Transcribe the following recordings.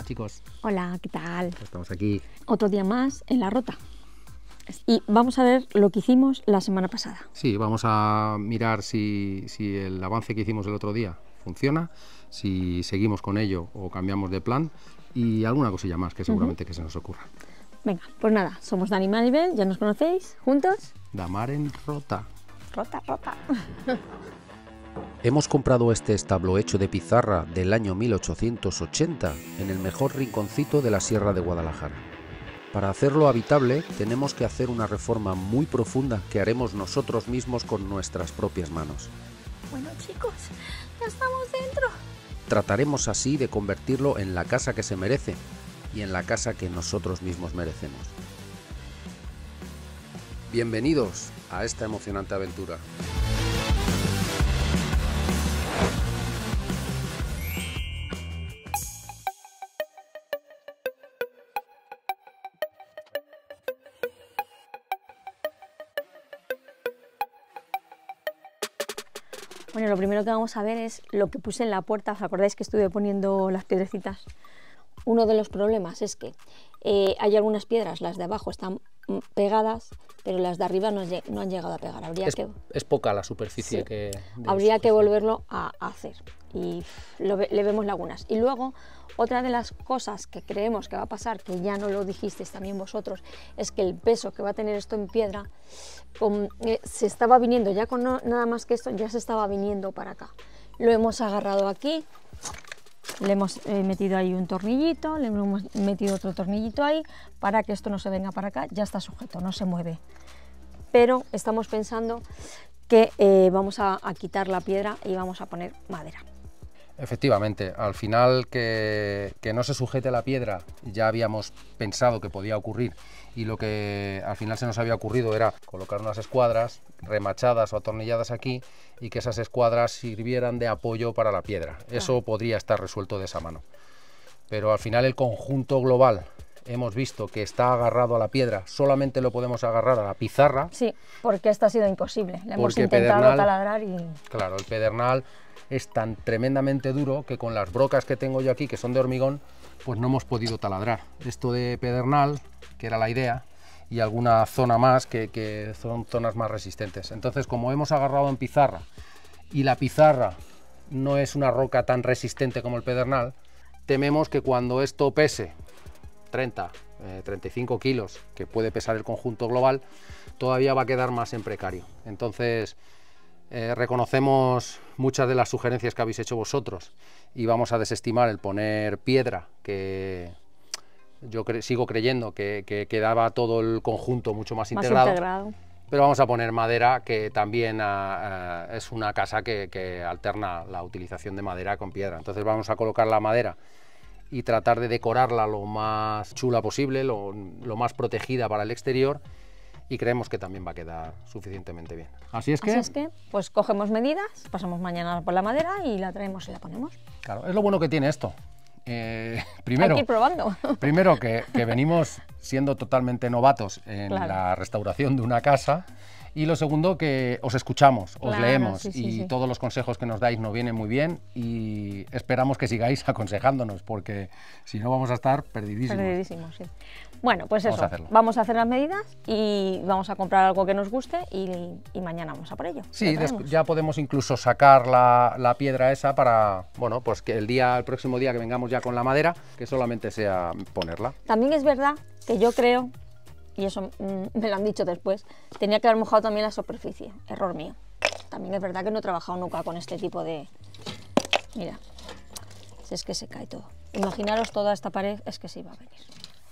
chicos. Hola, ¿qué tal? Estamos aquí. Otro día más en La Rota. Y vamos a ver lo que hicimos la semana pasada. Sí, vamos a mirar si el avance que hicimos el otro día funciona, si seguimos con ello o cambiamos de plan y alguna cosilla más que seguramente que se nos ocurra. Venga, pues nada, somos Dani y Maribel, ya nos conocéis, juntos. Damar en Rota. Rota, rota. Hemos comprado este establo hecho de pizarra del año 1880 en el mejor rinconcito de la Sierra de Guadalajara. Para hacerlo habitable tenemos que hacer una reforma muy profunda que haremos nosotros mismos con nuestras propias manos. Bueno chicos, ya estamos dentro. Trataremos así de convertirlo en la casa que se merece y en la casa que nosotros mismos merecemos. Bienvenidos a esta emocionante aventura. Bueno, lo primero que vamos a ver es lo que puse en la puerta. ¿Os acordáis que estuve poniendo las piedrecitas? Uno de los problemas es que hay algunas piedras, las de abajo están pegadas, pero las de arriba no han llegado a pegar. Es poca la superficie que... Habría que volverlo a hacer y le vemos lagunas. Y luego, otra de las cosas que creemos que va a pasar, que ya no lo dijisteis también vosotros, es que el peso que va a tener esto en piedra, se estaba viniendo, ya con nada más que esto, ya se estaba viniendo para acá. Lo hemos agarrado aquí, le hemos metido ahí un tornillito, le hemos metido otro tornillito ahí, para que esto no se venga para acá, ya está sujeto, no se mueve. Pero estamos pensando que vamos a quitar la piedra y vamos a poner madera. Efectivamente, al final que no se sujete la piedra ya habíamos pensado que podía ocurrir y lo que al final se nos había ocurrido era colocar unas escuadras remachadas o atornilladas aquí y que esas escuadras sirvieran de apoyo para la piedra. Eso podría estar resuelto de esa mano. Pero al final el conjunto global hemos visto que está agarrado a la piedra, solamente lo podemos agarrar a la pizarra. Sí, porque esto ha sido imposible, le hemos intentado taladrar y... Claro, el pedernal es tan tremendamente duro que con las brocas que tengo yo aquí, que son de hormigón, pues no hemos podido taladrar. Esto de pedernal, que era la idea, y alguna zona más que son zonas más resistentes. Entonces, como hemos agarrado en pizarra, y la pizarra no es una roca tan resistente como el pedernal, tememos que cuando esto pese 35 kilos, que puede pesar el conjunto global, todavía va a quedar más en precario. Entonces, reconocemos muchas de las sugerencias que habéis hecho vosotros y vamos a desestimar el poner piedra, que yo sigo creyendo que quedaba todo el conjunto mucho más integrado. Pero vamos a poner madera, que también es una casa que alterna la utilización de madera con piedra. Entonces vamos a colocar la madera y tratar de decorarla lo más chula posible, lo más protegida para el exterior, y creemos que también va a quedar suficientemente bien. Así es que pues cogemos medidas, pasamos mañana por la madera y la traemos y la ponemos. Claro, es lo bueno que tiene esto. Primero, hay que ir probando. Primero que venimos siendo totalmente novatos en la restauración de una casa, y lo segundo que os escuchamos, os leemos y todos los consejos que nos dais nos vienen muy bien y esperamos que sigáis aconsejándonos, porque si no vamos a estar perdidísimos. Sí. Bueno, pues vamos a hacer las medidas y vamos a comprar algo que nos guste y mañana vamos a por ello. Sí, ya podemos incluso sacar la piedra esa para, bueno, pues que el próximo día que vengamos ya con la madera, que solamente sea ponerla. También es verdad que yo creo, y eso me lo han dicho después, tenía que haber mojado también la superficie, error mío. También es verdad que no he trabajado nunca con este tipo de... Mira, si es que se cae todo. Imaginaros toda esta pared, es que sí va a venir.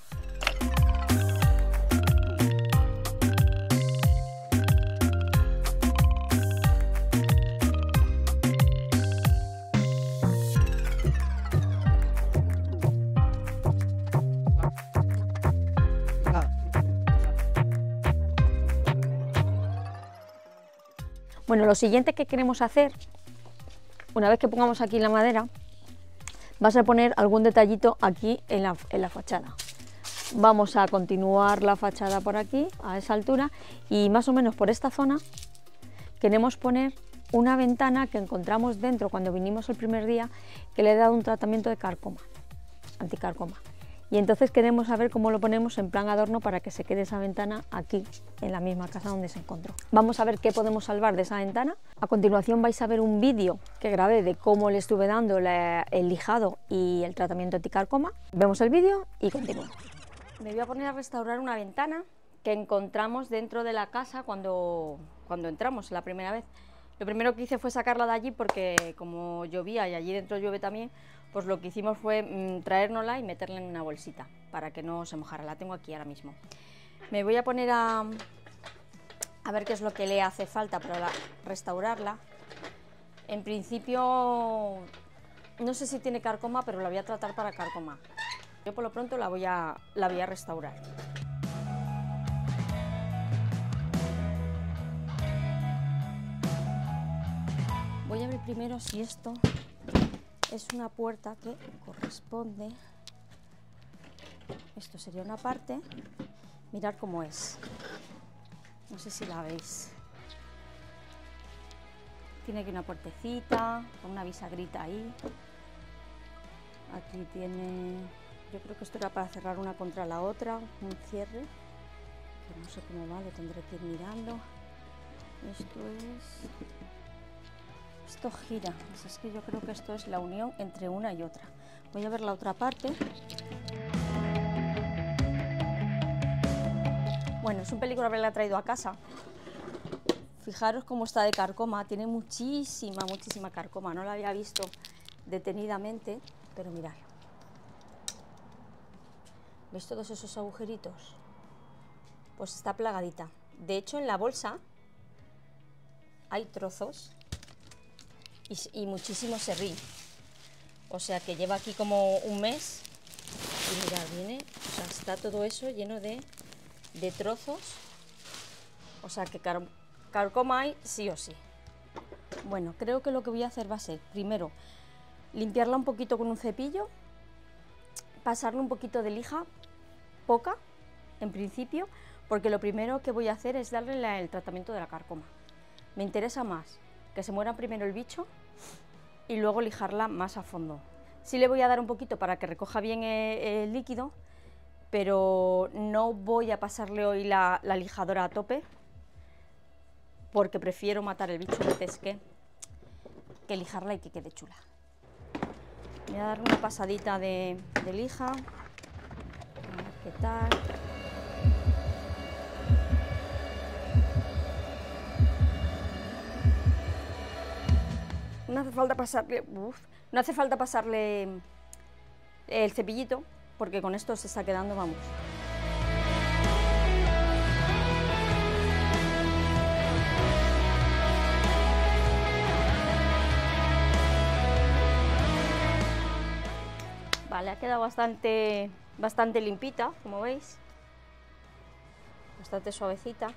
Bueno, lo siguiente que queremos hacer, una vez que pongamos aquí la madera, va a ser poner algún detallito aquí en la fachada. Vamos a continuar la fachada por aquí, a esa altura, y más o menos por esta zona queremos poner una ventana que encontramos dentro cuando vinimos el primer día, que le he dado un tratamiento de carcoma. anticarcoma. Y entonces queremos saber cómo lo ponemos en plan adorno para que se quede esa ventana aquí, en la misma casa donde se encontró. Vamos a ver qué podemos salvar de esa ventana. A continuación vais a ver un vídeo que grabé de cómo le estuve dando el lijado y el tratamiento anticarcoma. Vemos el vídeo y continuamos. Me voy a poner a restaurar una ventana que encontramos dentro de la casa cuando entramos la primera vez. Lo primero que hice fue sacarla de allí porque como llovía y allí dentro llueve también, pues lo que hicimos fue traérnosla y meterla en una bolsita para que no se mojara. La tengo aquí ahora mismo. Me voy a poner a ver qué es lo que le hace falta para restaurarla. En principio, no sé si tiene carcoma, pero la voy a tratar para carcoma. Yo por lo pronto la voy a restaurar. Voy a ver primero si esto es una puerta que corresponde. Esto sería una parte. Mirad cómo es. No sé si la veis. Tiene aquí una puertecita con una bisagrita ahí. Aquí tiene... Yo creo que esto era para cerrar una contra la otra, un cierre. Que no sé cómo va, lo tendré que ir mirando. Esto gira, es que yo creo que esto es la unión entre una y otra. Voy a ver la otra parte. Bueno, es un peligro haberla traído a casa. Fijaros cómo está de carcoma, tiene muchísima carcoma. No la había visto detenidamente, pero mirad. ¿Veis todos esos agujeritos? Pues está plagadita. De hecho, en la bolsa hay trozos y muchísimo serrín. O sea que lleva aquí como un mes. Y mirad, viene, o sea, está todo eso lleno de trozos. O sea que carcoma hay sí o sí. Bueno, creo que lo que voy a hacer va a ser, primero, limpiarla un poquito con un cepillo, pasarle un poquito de lija, poca, en principio, porque lo primero que voy a hacer es darle el tratamiento de la carcoma. Me interesa más que se muera primero el bicho y luego lijarla más a fondo. Sí le voy a dar un poquito para que recoja bien el líquido, pero no voy a pasarle hoy la lijadora a tope, porque prefiero matar el bicho antes que lijarla y que quede chula. Voy a dar una pasadita de lija, a ver qué tal. No hace falta pasarle el cepillito, porque con esto se está quedando, vamos. Vale, ha quedado bastante limpita, como veis, bastante suavecita.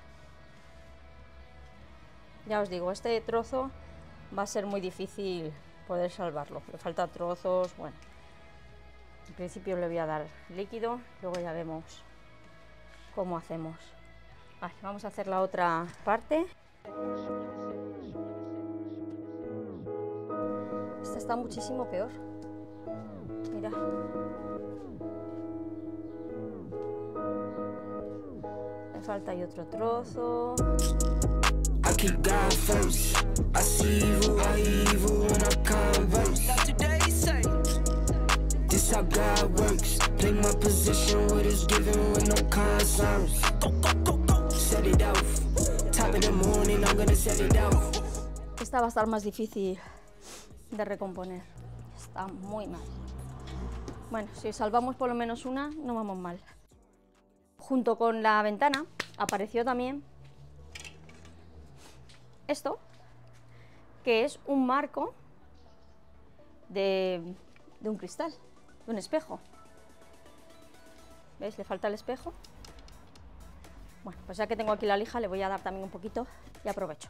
Ya os digo, este trozo va a ser muy difícil poder salvarlo, le faltan trozos. Bueno, en principio le voy a dar líquido, luego ya vemos cómo hacemos. Vale, vamos a hacer la otra parte. Esta está muchísimo peor. Mira. Me falta ahí otro trozo. I keep God first. I see evil when I converse. This how God works. Play my position what is given with no concerns. Set it off. Top of the morning, I'm gonna set it off. Esta va a estar más difícil de recomponer. Está muy mal. Bueno, si salvamos por lo menos una, no vamos mal. Junto con la ventana apareció también esto, que es un marco de un cristal, de un espejo. ¿Veis? Le falta el espejo. Bueno, pues ya que tengo aquí la lija, le voy a dar también un poquito y aprovecho.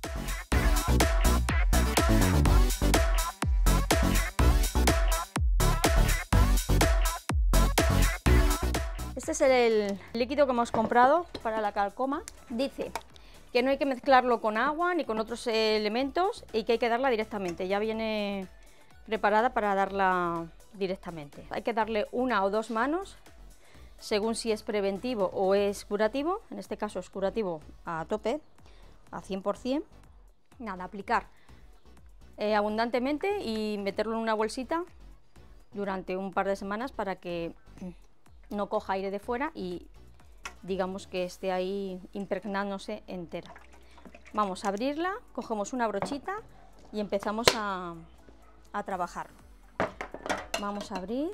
Este es el líquido que hemos comprado para la carcoma. Dice que no hay que mezclarlo con agua ni con otros elementos y que hay que darla directamente. Ya viene preparada para darla directamente. Hay que darle 1 o 2 manos, según si es preventivo o es curativo. En este caso es curativo a tope, a 100%. Nada, aplicar abundantemente y meterlo en una bolsita durante un par de semanas para que no coja aire de fuera y digamos que esté ahí impregnándose entera. Vamos a abrirla, cogemos una brochita y empezamos a trabajar. Vamos a abrir.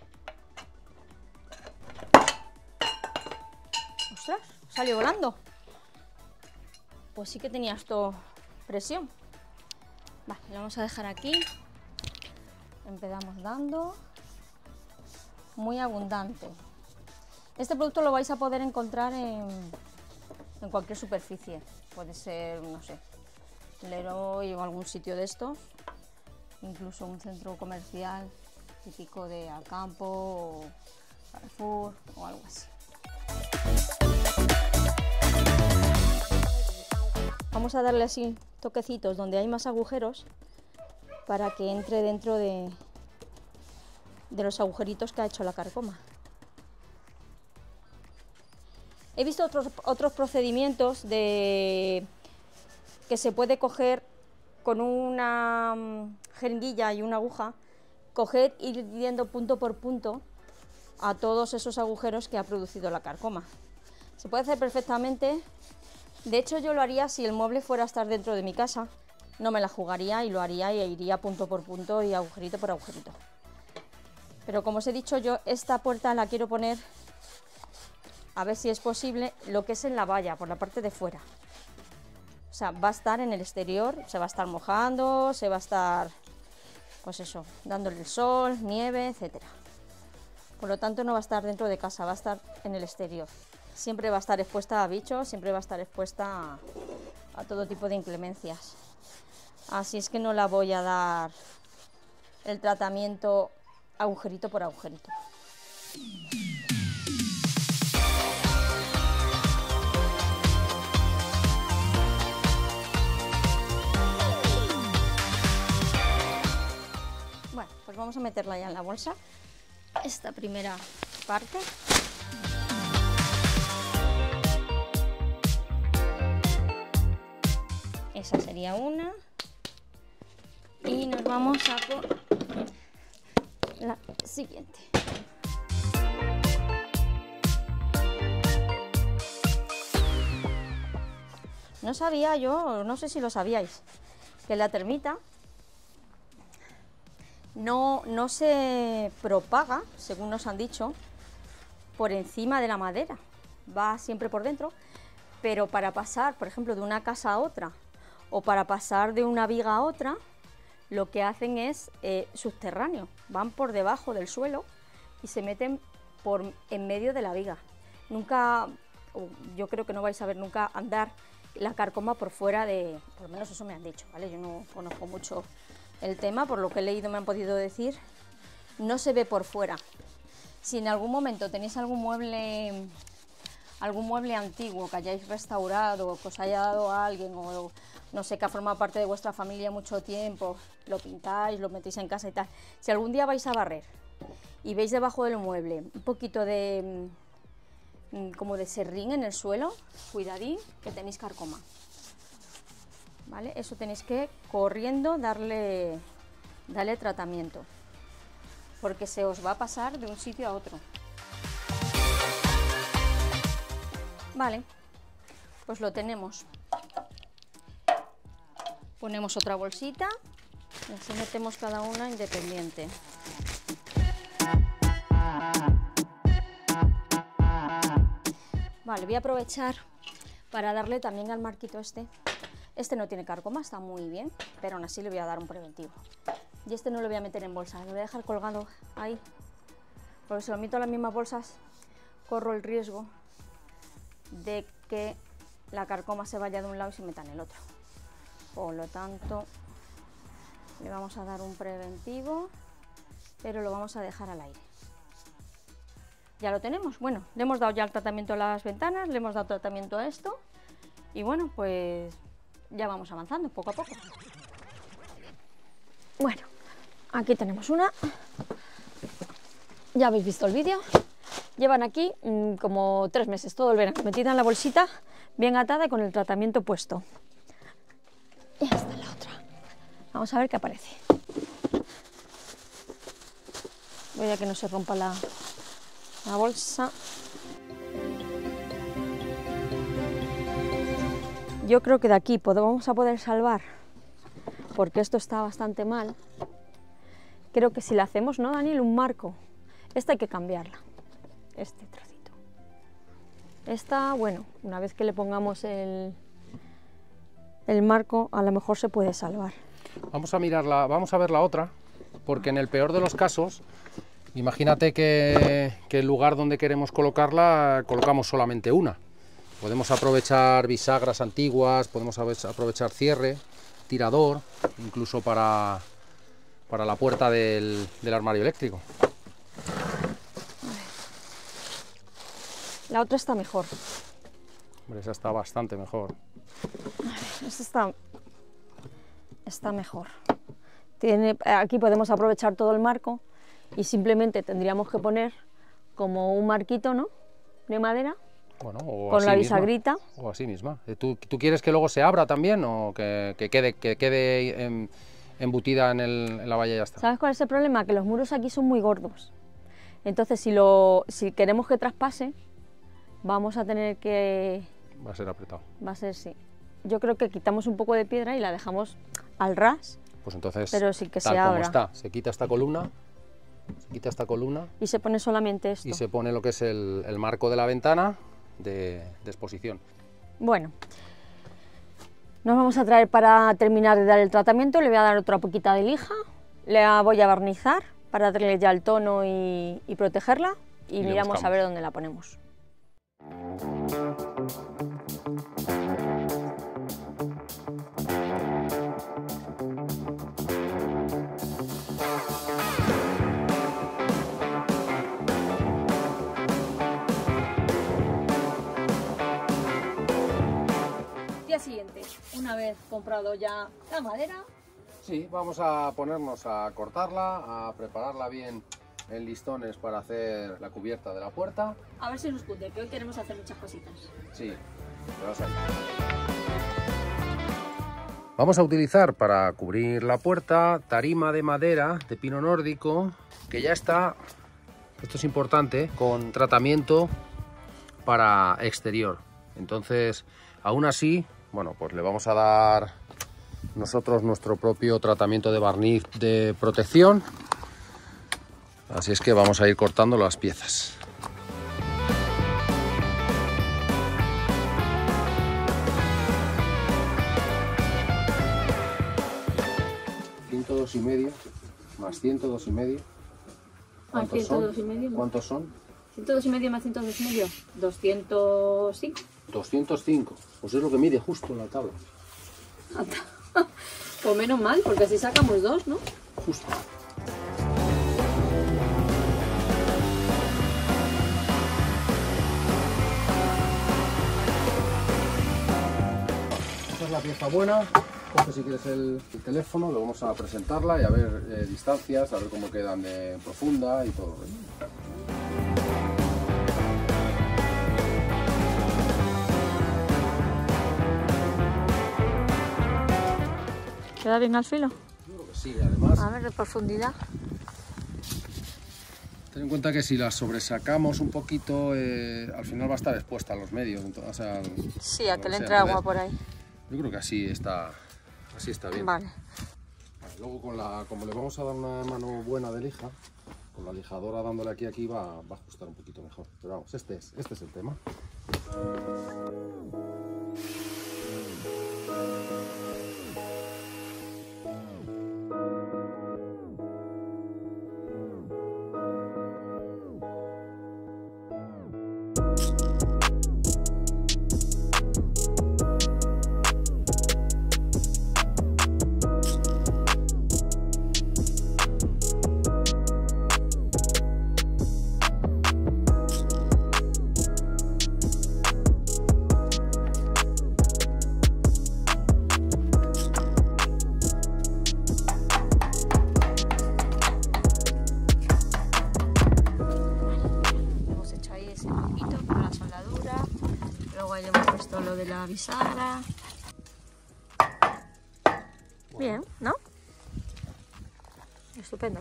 ¡Ostras! Salió volando. Pues sí que tenía esto presión. Vale, lo vamos a dejar aquí. Empezamos dando. Muy abundante. Este producto lo vais a poder encontrar en cualquier superficie. Puede ser, no sé, Leroy o algún sitio de estos. Incluso un centro comercial típico de Alcampo o Carrefour o algo así. Vamos a darle así toquecitos donde hay más agujeros para que entre dentro de los agujeritos que ha hecho la carcoma. He visto otros procedimientos que se puede coger con una jeringuilla y una aguja, coger y ir yendo punto por punto a todos esos agujeros que ha producido la carcoma. Se puede hacer perfectamente. De hecho, yo lo haría si el mueble fuera a estar dentro de mi casa. No me la jugaría y lo haría y iría punto por punto y agujerito por agujerito. Pero como os he dicho, yo esta puerta la quiero poner, a ver si es posible, lo que es en la valla, por la parte de fuera. O sea, va a estar en el exterior, se va a estar mojando, se va a estar, pues eso, dándole el sol, nieve, etcétera. Por lo tanto, no va a estar dentro de casa, va a estar en el exterior. Siempre va a estar expuesta a bichos, siempre va a estar expuesta a todo tipo de inclemencias. Así es que no la voy a dar el tratamiento agujerito por agujerito. Bueno, pues vamos a meterla ya en la bolsa, esta primera parte. Esa sería una. Y nos vamos a por la siguiente. No sabía yo, no sé si lo sabíais, que la termita no se propaga, según nos han dicho, por encima de la madera. Va siempre por dentro, pero para pasar, por ejemplo, de una casa a otra o para pasar de una viga a otra, lo que hacen es subterráneo, van por debajo del suelo y se meten en medio de la viga. Nunca, yo creo que no vais a ver nunca andar la carcoma por fuera de, por lo menos eso me han dicho, ¿vale? Yo no conozco mucho el tema, por lo que he leído me han podido decir, no se ve por fuera. Si en algún momento tenéis algún mueble antiguo que hayáis restaurado o que os haya dado a alguien o no sé, que ha formado parte de vuestra familia mucho tiempo, lo pintáis, lo metéis en casa y tal. Si algún día vais a barrer y veis debajo del mueble un poquito de como de serrín en el suelo, cuidadín que tenéis carcoma, ¿vale? Eso tenéis que corriendo darle tratamiento, porque se os va a pasar de un sitio a otro. Vale, pues lo tenemos. Ponemos otra bolsita y así metemos cada una independiente. Vale, voy a aprovechar para darle también al marquito este. Este no tiene carcoma, está muy bien, pero aún así le voy a dar un preventivo. Y este no lo voy a meter en bolsa, lo voy a dejar colgado ahí, porque si lo meto en las mismas bolsas corro el riesgo de que la carcoma se vaya de un lado y se meta en el otro. Por lo tanto, le vamos a dar un preventivo, pero lo vamos a dejar al aire. Ya lo tenemos. Bueno, le hemos dado ya el tratamiento a las ventanas, le hemos dado tratamiento a esto y bueno, pues ya vamos avanzando poco a poco. Bueno, aquí tenemos una, Ya habéis visto el vídeo. Llevan aquí como 3 meses, todo el verano, metida en la bolsita, bien atada y con el tratamiento puesto. Y esta es la otra. Vamos a ver qué aparece. Voy a que no se rompa la bolsa. Yo creo que de aquí vamos a poder salvar, porque esto está bastante mal. Creo que si le hacemos, ¿no, Daniel? Un marco. Esta hay que cambiarla. Este trocito. Esta, bueno, una vez que le pongamos el marco, a lo mejor se puede salvar. Vamos a ver la otra, porque en el peor de los casos, imagínate que el lugar donde queremos colocarla, colocamos solamente una. Podemos aprovechar bisagras antiguas, podemos aprovechar cierre, tirador, incluso para la puerta del armario eléctrico. La otra está mejor. Hombre, esa está bastante mejor. Esta está mejor. Aquí podemos aprovechar todo el marco y simplemente tendríamos que poner como un marquito, ¿no?, de madera. Bueno, o con así la misma, bisagrita. o así misma. ¿Tú quieres que luego se abra también o que quede embutida en la valla y ya está? ¿Sabes cuál es el problema? Que los muros aquí son muy gordos. Entonces, si queremos que traspase, vamos a tener que... Va a ser apretado. Va a ser, sí. Yo creo que quitamos un poco de piedra y la dejamos al ras. Pues entonces, pero sí que tal se como abra. está, se quita esta columna y se pone solamente esto. y se pone lo que es el marco de la ventana de exposición. Bueno, nos vamos a traer para terminar de dar el tratamiento. Le voy a dar otra poquita de lija, la voy a barnizar para darle ya el tono y protegerla y miramos a ver dónde la ponemos. Siguiente, una vez comprado ya la madera. Sí, vamos a ponernos a cortarla, a prepararla bien en listones para hacer la cubierta de la puerta. A ver si nos cunde, que hoy queremos hacer muchas cositas. Sí, te vas a ir. Vamos a utilizar para cubrir la puerta tarima de madera de pino nórdico, que ya está, esto es importante, con tratamiento para exterior. Entonces, aún así, bueno, pues le vamos a dar nosotros nuestro propio tratamiento de barniz de protección. Así es que vamos a ir cortando las piezas. $102,5 más $102,5. ¿Cuántos son? ¿Cuántos son? 102,5 más 102,5, 205. 205, pues es lo que mide justo en la tabla. Pues menos mal, porque así sacamos 2, ¿no? Justo. Esta es la pieza buena. Coge si quieres el teléfono, lo vamos a presentarla y a ver distancias, a ver cómo quedan de profunda y todo. ¿Queda bien al filo? Yo creo que sí, además. A ver, de profundidad. Ten en cuenta que si la sobresacamos un poquito, al final va a estar expuesta a los medios. Entonces, o sea, sí, a que le entre agua por ahí. Yo creo que así está bien. Vale. Luego, como le vamos a dar una mano buena de lija, con la lijadora dándole aquí va a ajustar un poquito mejor. Pero vamos, este es el tema. Luego ya hemos puesto lo de la bisagra. Bien, ¿no? Estupendo.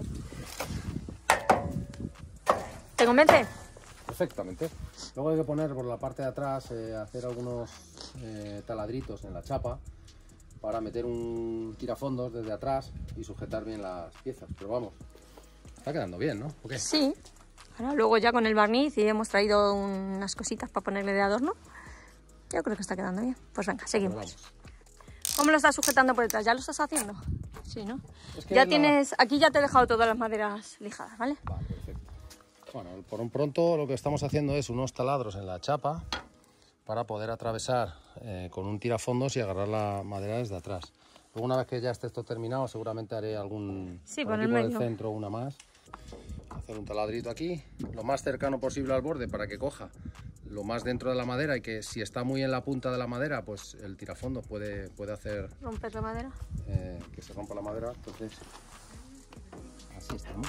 ¿Te convence? Perfectamente. Luego hay que poner por la parte de atrás, hacer algunos taladritos en la chapa para meter un tirafondos desde atrás y sujetar bien las piezas. Pero vamos, está quedando bien, ¿no? ¿O qué? Sí. Ahora luego ya con el barniz y hemos traído unas cositas para ponerle de adorno. Yo creo que está quedando bien. Pues venga, seguimos. ¿Cómo lo estás sujetando por detrás? ¿Ya lo estás haciendo? Sí, ¿no? Es que ya tienes... Aquí ya te he dejado todas las maderas lijadas, ¿vale? Vale, perfecto. Bueno, por un pronto lo que estamos haciendo es unos taladros en la chapa para poder atravesar con un tirafondos y agarrar la madera desde atrás. Luego, una vez que ya esté esto terminado, seguramente haré algún por el centro, una más. Hacer un taladrito aquí, lo más cercano posible al borde para que coja lo más dentro de la madera y que si está muy en la punta de la madera, pues el tirafondos puede hacer... ¿Romper la madera? Que se rompa la madera, entonces así estamos.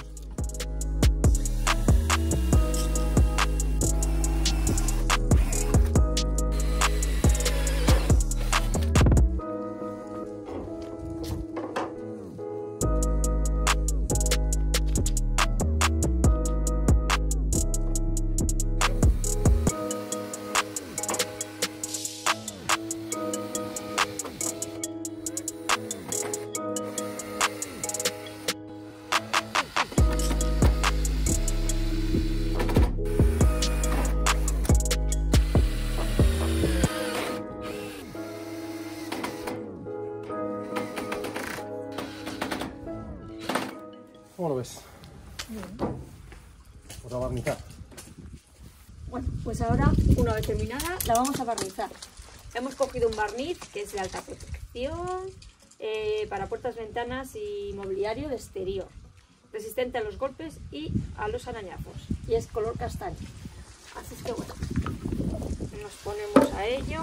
¿Cómo lo ves? Bien. Pues a barnizar. Bueno, pues ahora, una vez terminada, la vamos a barnizar. Hemos cogido un barniz que es de alta protección para puertas, ventanas y mobiliario de exterior, resistente a los golpes y a los arañazos, y es color castaño. Así es que bueno, nos ponemos a ello.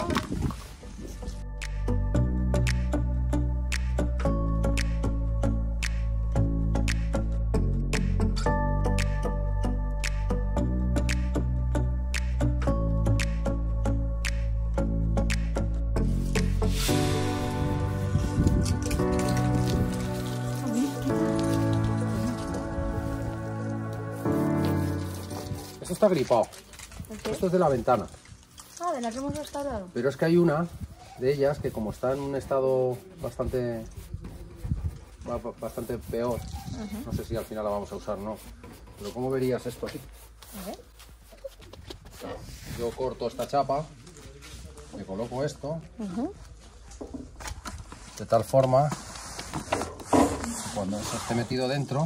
Esto está gripado. Esto es de la ventana. Ah, de la que hemos restaurado. Pero es que hay una de ellas que como está en un estado bastante peor, no sé si al final la vamos a usar o no. Pero ¿cómo verías esto aquí? A ver. Yo corto esta chapa, le coloco esto, de tal forma que cuando eso esté metido dentro,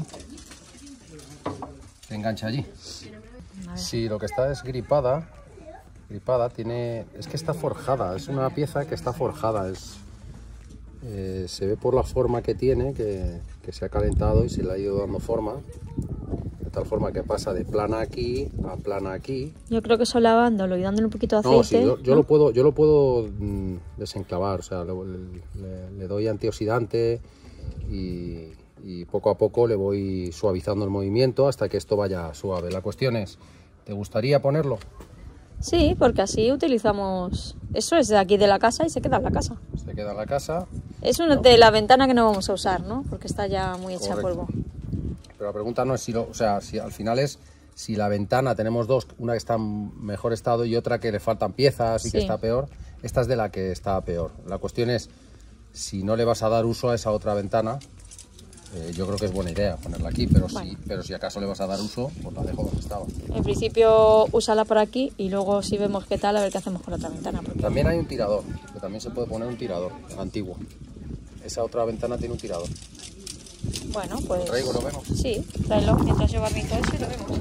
se engancha allí. Si lo que está es gripada tiene, es que está forjada, es una pieza que está forjada, se ve por la forma que tiene, que se ha calentado y se le ha ido dando forma, de tal forma que pasa de plana aquí a plana aquí. Yo creo que eso lavándolo y dándole un poquito de aceite. No, sí, yo lo puedo desenclavar, o sea, le doy antioxidante y poco a poco le voy suavizando el movimiento hasta que esto vaya suave. La cuestión es, ¿te gustaría ponerlo? Sí, porque así utilizamos... Eso es de aquí de la casa y se queda en la casa. Se queda en la casa. Es una de la ventana que no vamos a usar, ¿no? Porque está ya muy hecha a polvo. Pero la pregunta no es si si al final es si la ventana, tenemos dos, una que está en mejor estado y otra que le faltan piezas y que está peor. Esta es de la que está peor. La cuestión es, si no le vas a dar uso a esa otra ventana, yo creo que es buena idea ponerla aquí, pero, bueno, pero si acaso le vas a dar uso, pues la dejo donde estaba. En principio, úsala por aquí y luego si vemos qué tal, a ver qué hacemos con la otra ventana. Porque... También hay un tirador, que también se puede poner un tirador antiguo. Esa otra ventana tiene un tirador. Bueno, pues... ¿Lo traigo, lo vemos? Sí, tráelo, mientras yo barnizo eso y lo vemos.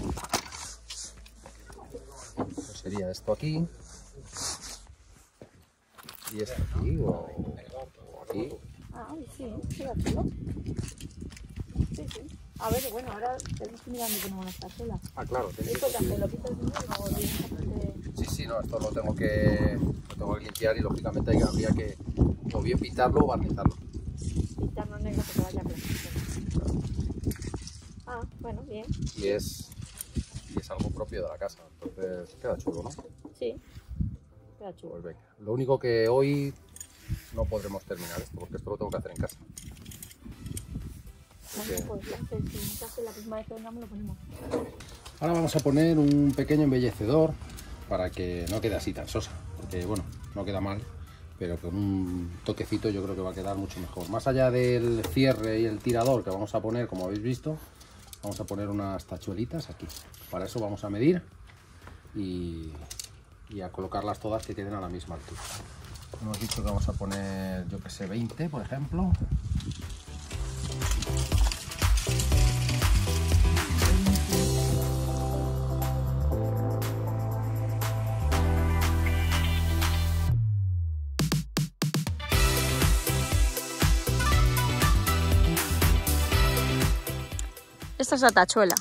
Pues sería esto aquí. Y esto aquí, o aquí. Ah, sí, fíjatelo. Sí, sí. A ver, bueno, ahora tenemos que mirar que no van a estar solas. Ah, claro. ¿Esto qué hace? ¿Lo quitas de nuevo o directamente...? Sí, no, esto lo tengo que limpiar y lógicamente habría que o bien pintarlo o barnizarlo. Pintarlo negro que se vaya blanco. Ah, bueno, bien. Y es algo propio de la casa, entonces queda chulo, ¿no? Sí. Queda chulo. Pues venga, lo único que hoy no podremos terminar esto, porque esto lo tengo que hacer en casa. Bueno, pues la próxima vez que vengamos lo ponemos. Ahora vamos a poner un pequeño embellecedor para que no quede así tan sosa, porque bueno, no queda mal, pero con un toquecito yo creo que va a quedar mucho mejor. Más allá del cierre y el tirador que vamos a poner, como habéis visto, vamos a poner unas tachuelitas aquí. Para eso vamos a medir y a colocarlas todas que queden a la misma altura. Hemos dicho que vamos a poner, yo que sé, 20 por ejemplo. Esta es la tachuela.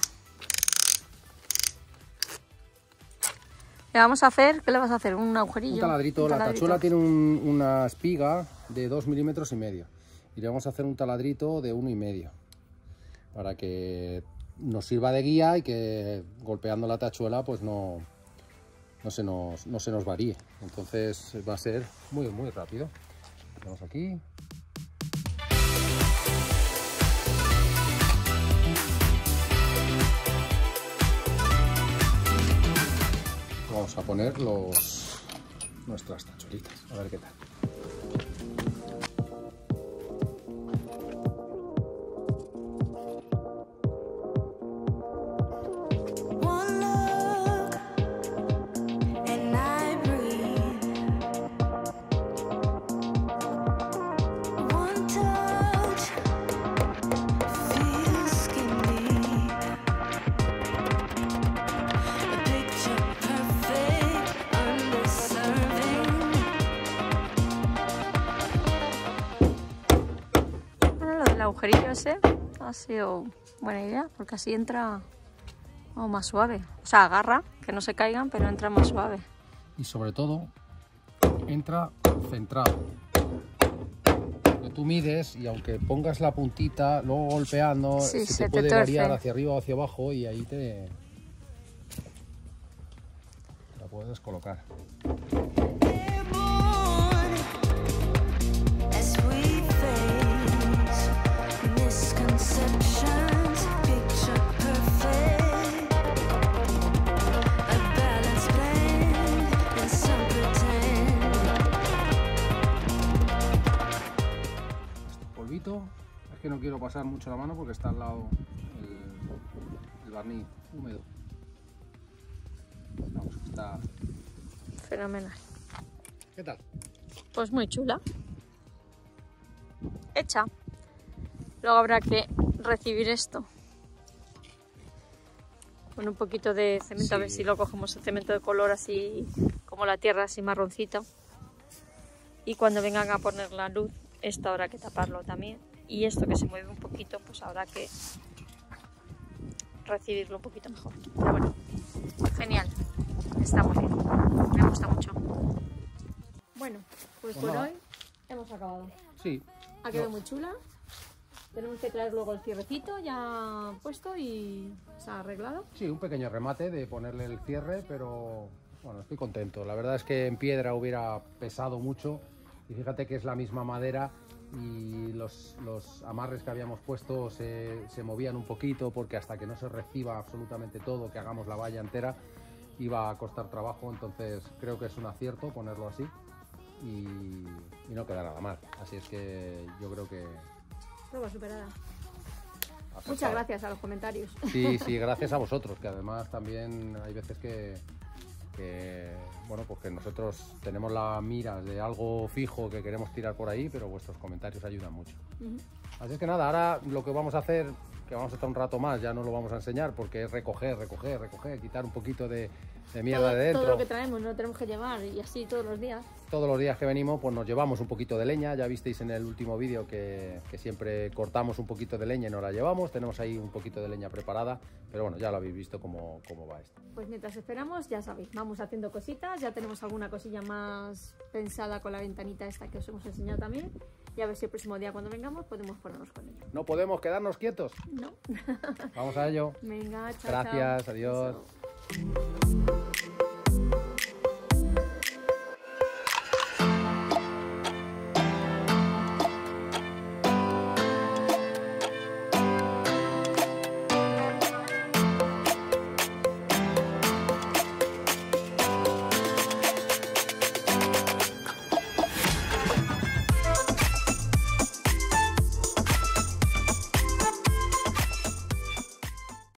Le vamos a hacer, ¿qué le vas a hacer? ¿Un agujerillo? Un taladrito. La tachuela tiene una espiga de 2,5 milímetros y le vamos a hacer un taladrito de 1,5 para que nos sirva de guía y que golpeando la tachuela pues no se nos varíe. Entonces va a ser muy rápido. Vamos aquí. Vamos a poner nuestras tachuelitas, a ver qué tal. El agujerillo ese ha sido buena idea porque así entra más suave, o sea, agarra, que no se caigan, pero entra más suave. Y sobre todo entra centrado. Que tú mides y aunque pongas la puntita, luego golpeando, sí, se te puede variar hacia arriba o hacia abajo y ahí te la puedes colocar. Es que no quiero pasar mucho la mano porque está al lado el barniz húmedo. Vamos, está fenomenal. ¿Qué tal? Pues muy chula. Hecha. Luego habrá que recibir esto con un poquito de cemento, sí. A ver si lo cogemos el cemento de color así como la tierra, así marroncita. Y cuando vengan a poner la luz, esto habrá que taparlo también. Y esto que se mueve un poquito, pues habrá que recibirlo un poquito mejor. Pero bueno, genial. Está muy bien. Me gusta mucho. Bueno, pues por hoy hemos acabado. Sí. Ha quedado muy chula. Tenemos que traer luego el cierrecito ya puesto y se ha arreglado. Sí, un pequeño remate de ponerle el cierre, pero bueno, estoy contento. La verdad es que en piedra hubiera pesado mucho. Y fíjate que es la misma madera y los amarres que habíamos puesto se movían un poquito porque hasta que no se reciba absolutamente todo, que hagamos la valla entera, iba a costar trabajo. Entonces creo que es un acierto ponerlo así y no queda nada mal. Así es que yo creo que... Prueba superada. Muchas gracias a los comentarios. Sí, gracias a vosotros, que además también hay veces que bueno, pues que nosotros tenemos la mira de algo fijo que queremos tirar por ahí, pero vuestros comentarios ayudan mucho. Así es que nada, ahora lo que vamos a hacer, que vamos a estar un rato más, ya no lo vamos a enseñar porque es recoger, quitar un poquito de mierda de dentro. Todo lo que traemos no lo tenemos que llevar y así todos los días. Todos los días que venimos pues nos llevamos un poquito de leña. Ya visteis en el último vídeo que siempre cortamos un poquito de leña y nos la llevamos. Tenemos ahí un poquito de leña preparada, pero bueno, ya lo habéis visto cómo va esto. Pues mientras esperamos, ya sabéis, vamos haciendo cositas. Ya tenemos alguna cosilla más pensada con la ventanita esta que os hemos enseñado también. Y a ver si el próximo día cuando vengamos podemos ponernos con ella. No podemos quedarnos quietos. No. Vamos a ello. Venga, chao. Gracias, chao. adiós. Eso.